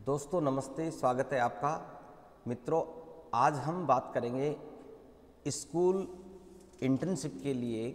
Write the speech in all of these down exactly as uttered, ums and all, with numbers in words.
दोस्तों नमस्ते, स्वागत है आपका। मित्रों, आज हम बात करेंगे स्कूल इंटर्नशिप के लिए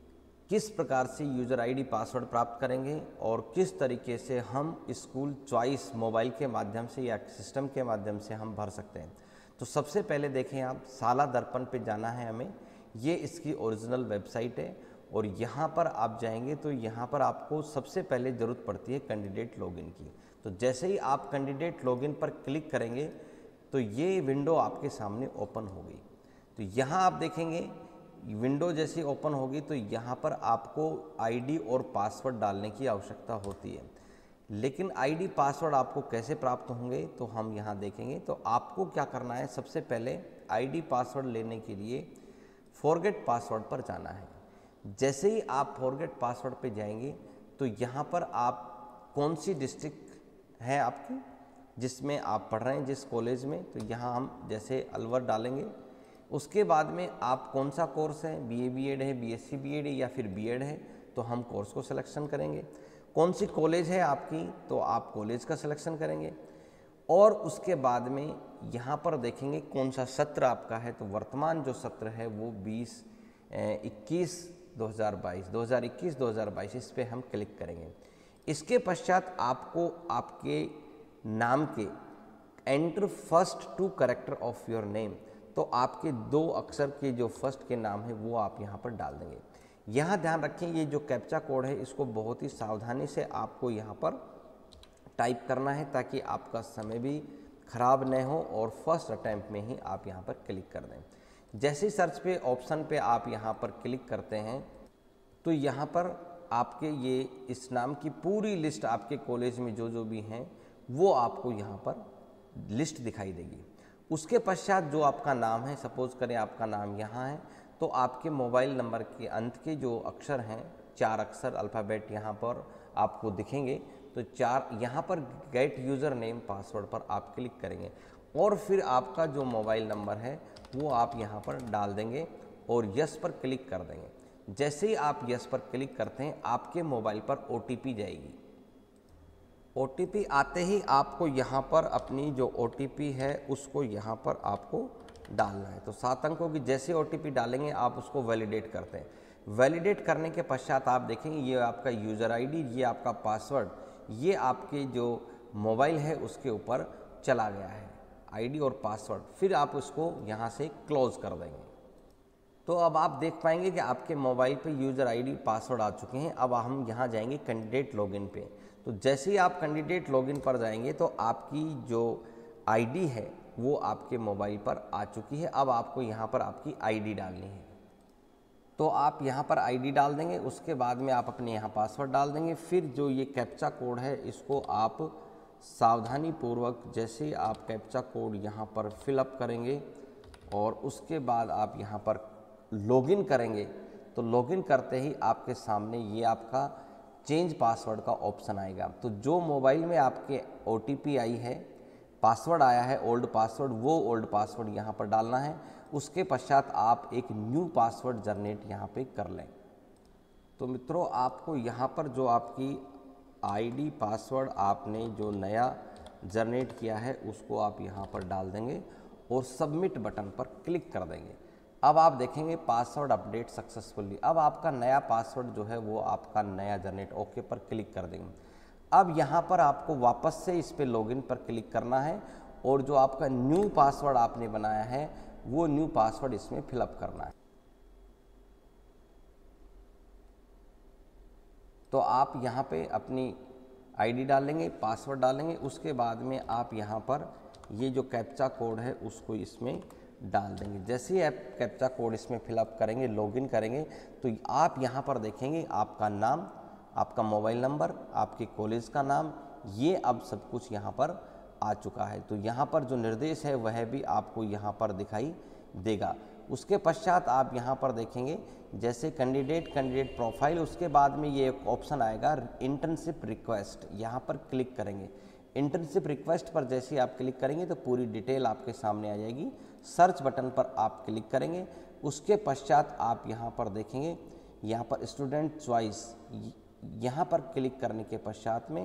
किस प्रकार से यूज़र आईडी पासवर्ड प्राप्त करेंगे और किस तरीके से हम स्कूल चॉइस मोबाइल के माध्यम से या सिस्टम के माध्यम से हम भर सकते हैं। तो सबसे पहले देखें, आप साला दर्पण पे जाना है हमें। ये इसकी ओरिजिनल वेबसाइट है और यहाँ पर आप जाएंगे तो यहाँ पर आपको सबसे पहले ज़रूरत पड़ती है कैंडिडेट लॉगिन की। तो जैसे ही आप कैंडिडेट लॉगिन पर क्लिक करेंगे तो ये विंडो आपके सामने ओपन होगी। तो यहाँ आप देखेंगे विंडो जैसी ओपन होगी तो यहाँ पर आपको आईडी और पासवर्ड डालने की आवश्यकता होती है। लेकिन आईडी पासवर्ड आपको कैसे प्राप्त होंगे तो हम यहाँ देखेंगे। तो आपको क्या करना है, सबसे पहले आईडी पासवर्ड लेने के लिए फॉरगेट पासवर्ड पर जाना है। जैसे ही आप फॉरगेट पासवर्ड पे जाएंगे तो यहाँ पर आप कौन सी डिस्ट्रिक्ट है आपकी जिसमें आप पढ़ रहे हैं, जिस कॉलेज में, तो यहाँ हम जैसे अलवर डालेंगे। उसके बाद में आप कौन सा कोर्स है, बीए बीएड है, बीएससी बीएड है या फिर बीएड है, तो हम कोर्स को सिलेक्शन करेंगे। कौन सी कॉलेज है आपकी, तो आप कॉलेज का सिलेक्शन करेंगे। और उसके बाद में यहाँ पर देखेंगे कौन सा सत्र आपका है। तो वर्तमान जो सत्र है वो बीस इक्कीस दो हज़ार बाईस दो हज़ार इक्कीस दो हज़ार बाईस इस पे हम क्लिक करेंगे। इसके पश्चात आपको आपके नाम के enter first two character of your name, तो आपके दो अक्षर के जो फर्स्ट के नाम है वो आप यहाँ पर डाल देंगे। यहाँ ध्यान रखें, ये जो कैप्चा कोड है इसको बहुत ही सावधानी से आपको यहाँ पर टाइप करना है ताकि आपका समय भी खराब न हो और फर्स्ट अटैम्प्ट में ही आप यहाँ पर क्लिक कर दें। जैसे ही सर्च पे ऑप्शन पे आप यहाँ पर क्लिक करते हैं तो यहाँ पर आपके ये इस नाम की पूरी लिस्ट आपके कॉलेज में जो जो भी हैं वो आपको यहाँ पर लिस्ट दिखाई देगी। उसके पश्चात जो आपका नाम है, सपोज करें आपका नाम यहाँ है, तो आपके मोबाइल नंबर के अंत के जो अक्षर हैं, चार अक्षर अल्फ़ाबेट यहाँ पर आपको दिखेंगे। तो चार यहाँ पर गेट यूज़र नेम पासवर्ड पर आप क्लिक करेंगे और फिर आपका जो मोबाइल नंबर है वो आप यहाँ पर डाल देंगे और यस पर क्लिक कर देंगे। जैसे ही आप यस पर क्लिक करते हैं आपके मोबाइल पर ओटीपी जाएगी। ओटीपी आते ही आपको यहाँ पर अपनी जो ओटीपी है उसको यहाँ पर आपको डालना है। तो सात अंकों की जैसे ओटीपी डालेंगे आप उसको वैलिडेट करते हैं। वैलिडेट करने के पश्चात आप देखेंगे ये आपका यूज़र आईडी, ये आपका पासवर्ड, ये आपके जो मोबाइल है उसके ऊपर चला गया है, आईडी और पासवर्ड। फिर आप उसको यहाँ से क्लोज़ कर देंगे। तो अब आप देख पाएंगे कि आपके मोबाइल पे यूज़र आईडी पासवर्ड आ चुके हैं। अब हम यहाँ जाएंगे कैंडिडेट लॉगिन पे। तो जैसे ही आप कैंडिडेट लॉगिन पर जाएंगे तो आपकी जो आईडी है वो आपके मोबाइल पर आ चुकी है। अब आपको यहाँ पर आपकी आईडी डालनी है, तो आप यहाँ पर आईडी डाल देंगे। उसके बाद में आप अपने यहाँ पासवर्ड डाल देंगे। फिर जो ये कैप्चा कोड है इसको आप सावधानी पूर्वक जैसे आप कैप्चा कोड यहाँ पर फिलअप करेंगे और उसके बाद आप यहाँ पर लॉगिन करेंगे तो लॉगिन करते ही आपके सामने ये आपका चेंज पासवर्ड का ऑप्शन आएगा। तो जो मोबाइल में आपके ओटीपी आई है, पासवर्ड आया है ओल्ड पासवर्ड, वो ओल्ड पासवर्ड यहाँ पर डालना है। उसके पश्चात आप एक न्यू पासवर्ड जनरेट यहाँ पे कर लें। तो मित्रों, आपको यहाँ पर जो आपकी आईडी पासवर्ड आपने जो नया जनरेट किया है उसको आप यहाँ पर डाल देंगे और सबमिट बटन पर क्लिक कर देंगे। अब आप देखेंगे पासवर्ड अपडेट सक्सेसफुली। अब आपका नया पासवर्ड जो है वो आपका नया जनरेट, ओके पर क्लिक कर देंगे। अब यहाँ पर आपको वापस से इस पे लॉगिन पर क्लिक करना है और जो आपका न्यू पासवर्ड आपने बनाया है वो न्यू पासवर्ड इसमें फिलअप करना है। तो आप यहाँ पे अपनी आईडी डालेंगे, पासवर्ड डालेंगे। उसके बाद में आप यहाँ पर ये जो कैप्चा कोड है उसको इसमें डाल देंगे। जैसे ही आप कैप्चा कोड इसमें फिलअप करेंगे, लॉगिन करेंगे, तो आप यहाँ पर देखेंगे आपका नाम, आपका मोबाइल नंबर, आपके कॉलेज का नाम, ये अब सब कुछ यहाँ पर आ चुका है। तो यहाँ पर जो निर्देश है वह भी आपको यहाँ पर दिखाई देगा। उसके पश्चात आप यहाँ पर देखेंगे जैसे कैंडिडेट कैंडिडेट प्रोफाइल, उसके बाद में ये एक ऑप्शन आएगा इंटर्नशिप रिक्वेस्ट, यहाँ पर क्लिक करेंगे। इंटर्नशिप रिक्वेस्ट पर जैसे ही आप क्लिक करेंगे तो पूरी डिटेल आपके सामने आ जाएगी। सर्च बटन पर आप क्लिक करेंगे। उसके पश्चात आप यहाँ पर देखेंगे यहाँ पर स्टूडेंट चॉइस, यहाँ पर क्लिक करने के पश्चात में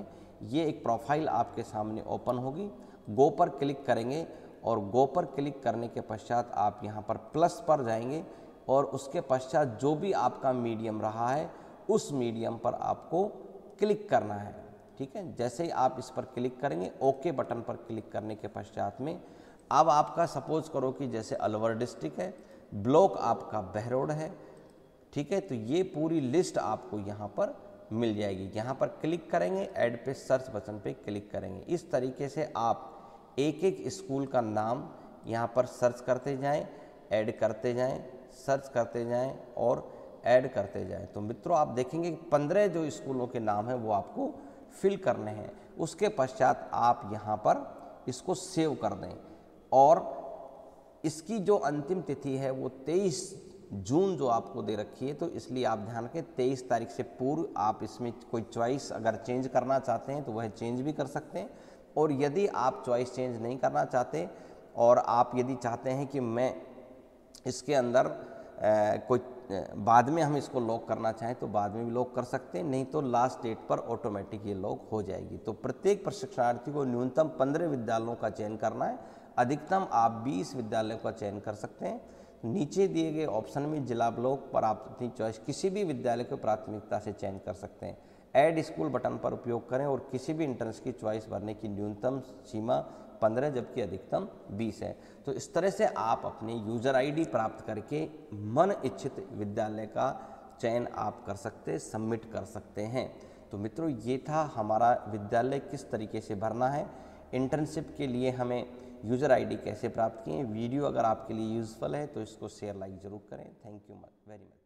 ये एक प्रोफाइल आपके सामने ओपन होगी। गो पर क्लिक करेंगे और गो पर क्लिक करने के पश्चात आप यहाँ पर प्लस पर जाएंगे और उसके पश्चात जो भी आपका मीडियम रहा है उस मीडियम पर आपको क्लिक करना है। ठीक है, जैसे ही आप इस पर क्लिक करेंगे, ओके बटन पर क्लिक करने के पश्चात में अब आपका सपोज करो कि जैसे अलवर डिस्ट्रिक्ट है, ब्लॉक आपका बहरोड है। ठीक है, तो ये पूरी लिस्ट आपको यहाँ पर मिल जाएगी। यहाँ पर क्लिक करेंगे, ऐड पे सर्च बटन पे क्लिक करेंगे। इस तरीके से आप एक एक स्कूल का नाम यहाँ पर सर्च करते जाएं, ऐड करते जाएं, सर्च करते जाएं और ऐड करते जाएं। तो मित्रों आप देखेंगे कि पंद्रह जो स्कूलों के नाम हैं वो आपको फिल करने हैं। उसके पश्चात आप यहाँ पर इसको सेव कर दें और इसकी जो अंतिम तिथि है वो तेईस जून जो आपको दे रखी है, तो इसलिए आप ध्यान रखें तेईस तारीख से पूर्व आप इसमें कोई चॉइस अगर चेंज करना चाहते हैं तो वह चेंज भी कर सकते हैं। और यदि आप चॉइस चेंज नहीं करना चाहते और आप यदि चाहते हैं कि मैं इसके अंदर आ, कोई बाद में हम इसको लॉक करना चाहें तो बाद में भी लॉक कर सकते हैं, नहीं तो लास्ट डेट पर ऑटोमेटिक ये लॉक हो जाएगी। तो प्रत्येक प्रशिक्षणार्थी को न्यूनतम पंद्रह विद्यालयों का चयन करना है, अधिकतम आप बीस विद्यालयों का चयन कर सकते हैं। नीचे दिए गए ऑप्शन में जिला ब्लॉक पर आप अपनी चॉइस किसी भी विद्यालय को प्राथमिकता से चयन कर सकते हैं। ऐड स्कूल बटन पर उपयोग करें और किसी भी इंट्रेंस की चॉइस भरने की न्यूनतम सीमा पंद्रह जबकि अधिकतम बीस है। तो इस तरह से आप अपनी यूज़र आईडी प्राप्त करके मन इच्छित विद्यालय का चयन आप कर सकते, सबमिट कर सकते हैं। तो मित्रों ये था हमारा विद्यालय किस तरीके से भरना है। इंटर्नशिप के लिए हमें यूज़र आईडी कैसे प्राप्त किए। वीडियो अगर आपके लिए यूज़फुल है तो इसको शेयर लाइक ज़रूर करें। Thank you very much.